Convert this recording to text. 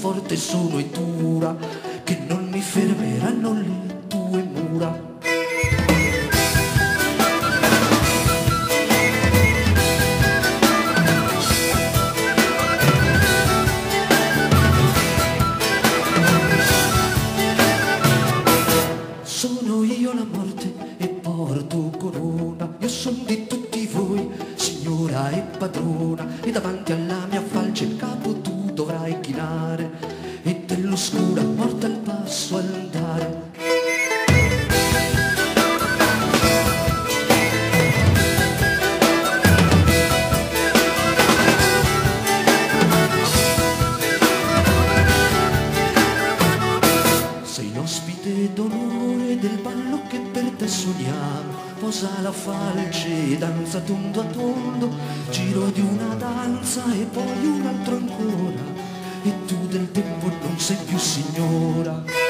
forte sono e dura, che non mi fermeranno le tue mura. Sono io la morte e porto corona, io son di tutti voi, signora e padrona, e davanti alla mia falce il capo tu dovrai chinare, e dell'oscura morte al passo andare. Sei ospite d'onore del ballo che per te sogniamo, posa la falce, danza tondo a tondo, giro di una danza e poi un altro ancora, e tu del tempo non sei più signora.